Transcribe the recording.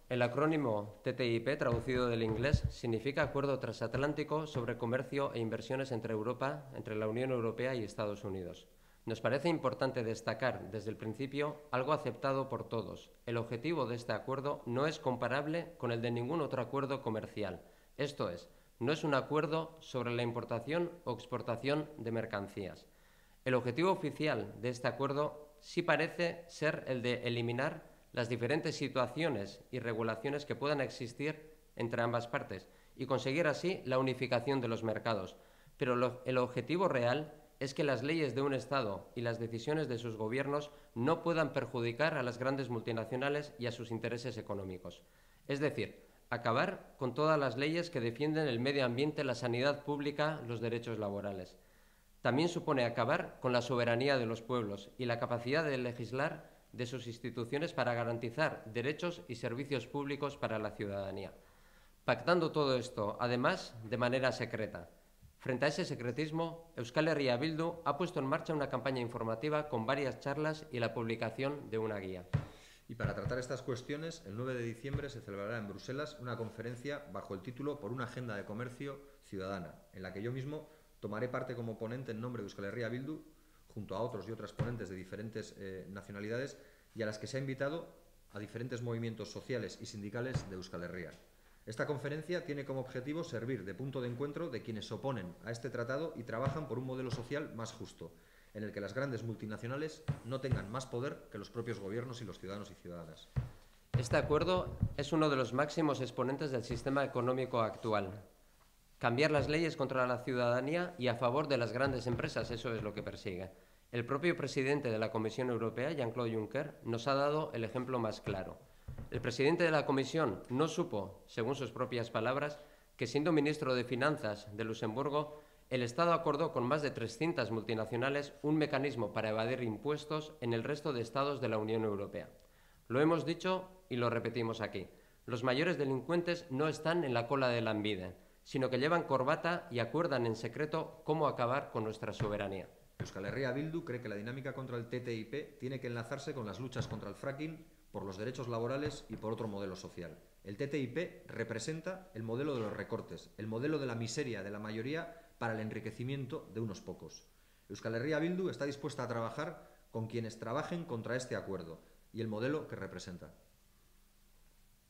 El acrónimo TTIP, traducido del inglés, significa Acuerdo Transatlántico sobre Comercio e Inversiones entre Europa, entre la Unión Europea y Estados Unidos. Nos parece importante destacar desde el principio algo aceptado por todos. El objetivo de este acuerdo no es comparable con el de ningún otro acuerdo comercial. Esto es, no es un acuerdo sobre la importación o exportación de mercancías. El objetivo oficial de este acuerdo sí parece ser el de eliminar las diferentes situaciones y regulaciones que puedan existir entre ambas partes y conseguir así la unificación de los mercados. Pero el objetivo real es que las leyes de un Estado y las decisiones de sus gobiernos no puedan perjudicar a las grandes multinacionales y a sus intereses económicos. Es decir, acabar con todas las leyes que defienden el medio ambiente, la sanidad pública, los derechos laborales. También supone acabar con la soberanía de los pueblos y la capacidad de legislar de sus instituciones para garantizar derechos y servicios públicos para la ciudadanía. Pactando todo esto, además, de manera secreta. Frente a ese secretismo, Euskal Herria Bildu ha puesto en marcha una campaña informativa con varias charlas y la publicación de una guía. Y para tratar estas cuestiones, el 9 de diciembre se celebrará en Bruselas una conferencia bajo el título Por una agenda de comercio ciudadana, en la que yo mismo tomaré parte como ponente en nombre de Euskal Herria Bildu, junto a otros y otras ponentes de diferentes nacionalidades, y a las que se ha invitado a diferentes movimientos sociales y sindicales de Euskal Herria. Esta conferencia tiene como objetivo servir de punto de encuentro de quienes se oponen a este tratado y trabajan por un modelo social más justo, en el que las grandes multinacionales no tengan más poder que los propios gobiernos y los ciudadanos y ciudadanas. Este acuerdo es uno de los máximos exponentes del sistema económico actual. Cambiar las leyes contra la ciudadanía y a favor de las grandes empresas, eso es lo que persigue. El propio presidente de la Comisión Europea, Jean-Claude Juncker, nos ha dado el ejemplo más claro. El presidente de la Comisión no supo, según sus propias palabras, que siendo ministro de Finanzas de Luxemburgo, el Estado acordó con más de 300 multinacionales un mecanismo para evadir impuestos en el resto de estados de la Unión Europea. Lo hemos dicho y lo repetimos aquí. Los mayores delincuentes no están en la cola de Lanbide, sino que llevan corbata y acuerdan en secreto cómo acabar con nuestra soberanía. Euskal Herria Bildu cree que la dinámica contra el TTIP tiene que enlazarse con las luchas contra el fracking, por los derechos laborales y por otro modelo social. El TTIP representa el modelo de los recortes, el modelo de la miseria de la mayoría para el enriquecimiento de unos pocos. Euskal Herria Bildu está dispuesta a trabajar con quienes trabajen contra este acuerdo y el modelo que representa.